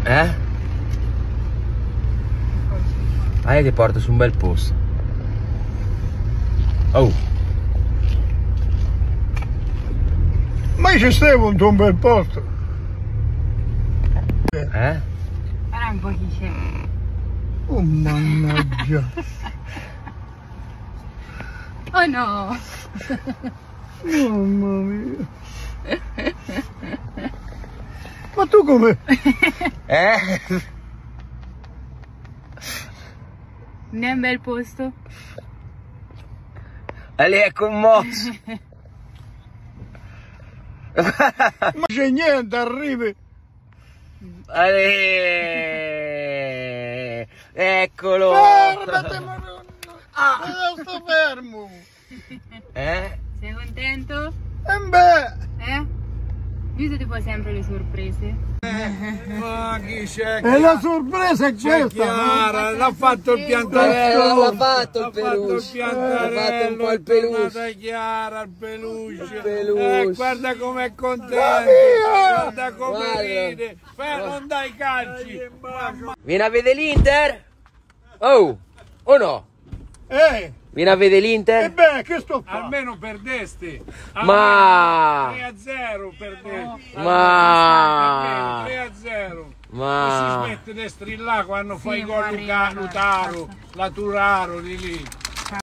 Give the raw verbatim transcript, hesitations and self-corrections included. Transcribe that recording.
Eh? Ah, io ti porto su un bel posto. Oh. Ma ci stai con un bel posto? Eh? Guarda un po' chi c'è. Oh mannaggia. Oh no! Mamma mia. Ma tu come? Eh? Non è un bel posto? E lei è commosso. Ma c'è niente, arrivi. Ale... Eccolo. Fermati, madonna. Ah, sto fermo. Eh? Sei contento? E beh. Eh? Lui ti fa sempre le sorprese. Ma chi c'è? E la sorpresa è C'è questa, Chiara, l'ha fatto il Eh, piantarello. l'ha fatto il L'ha fatto il peluche. piantarello. L'ha fatto un po' il è tornata peluche. Chiara, il peluche. Il peluche. Eh, guarda com'è contento. Guarda come Guarda. ride. Beh, non dai calci. Mamma. Vieni a vedere l'Inter? Oh, o no? Eh, Vieni a vedere e l'Inter? beh, che sto fa? Almeno perdesti. Ma- tre a zero perdesti. Ma- tre a zero. Ma- Non si smette di strillare quando fai Sì, gol ma Luca- arriva, Lutaro, la Turaro di lì.